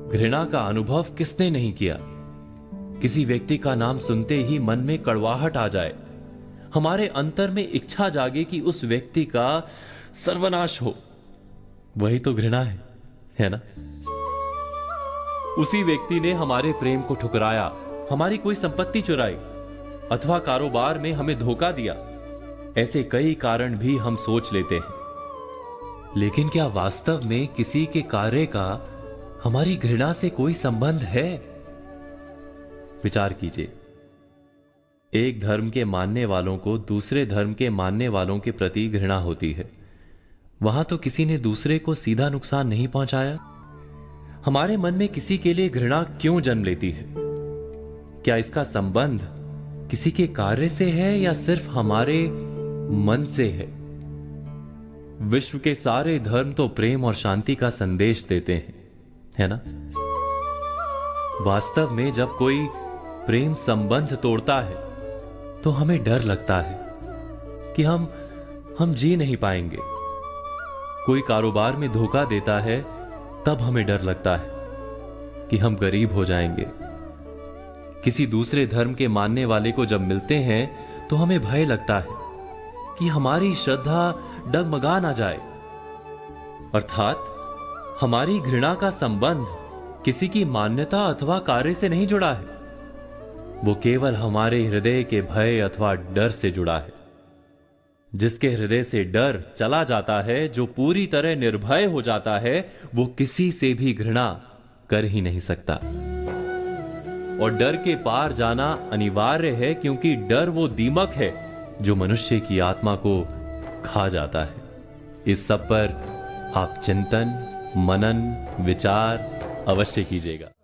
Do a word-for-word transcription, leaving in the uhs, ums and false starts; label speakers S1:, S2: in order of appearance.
S1: घृणा का अनुभव किसने नहीं किया। किसी व्यक्ति का नाम सुनते ही मन में कड़वाहट आ जाए, हमारे अंतर में इच्छा जागे कि उस व्यक्ति का सर्वनाश हो। वही तो घृणा है, है ना? उसी व्यक्ति ने हमारे प्रेम को ठुकराया, हमारी कोई संपत्ति चुराई अथवा कारोबार में हमें धोखा दिया। ऐसे कई कारण भी हम सोच लेते हैं, लेकिन क्या वास्तव में किसी के कार्य का हमारी घृणा से कोई संबंध है? विचार कीजिए। एक धर्म के मानने वालों को दूसरे धर्म के मानने वालों के प्रति घृणा होती है। वहां तो किसी ने दूसरे को सीधा नुकसान नहीं पहुंचाया। हमारे मन में किसी के लिए घृणा क्यों जन्म लेती है? क्या इसका संबंध किसी के कार्य से है या सिर्फ हमारे मन से है? विश्व के सारे धर्म तो प्रेम और शांति का संदेश देते हैं, है ना? वास्तव में जब कोई प्रेम संबंध तोड़ता है तो हमें डर लगता है कि हम हम जी नहीं पाएंगे। कोई कारोबार में धोखा देता है तब हमें डर लगता है कि हम गरीब हो जाएंगे। किसी दूसरे धर्म के मानने वाले को जब मिलते हैं तो हमें भय लगता है कि हमारी श्रद्धा डगमगा ना जाए। अर्थात हमारी घृणा का संबंध किसी की मान्यता अथवा कार्य से नहीं जुड़ा है, वो केवल हमारे हृदय के भय अथवा डर से जुड़ा है। जिसके हृदय से डर चला जाता है, जो पूरी तरह निर्भय हो जाता है, वो किसी से भी घृणा कर ही नहीं सकता। और डर के पार जाना अनिवार्य है, क्योंकि डर वो दीमक है जो मनुष्य की आत्मा को खा जाता है। इस सब पर आप चिंतन, मनन, विचार अवश्य कीजिएगा।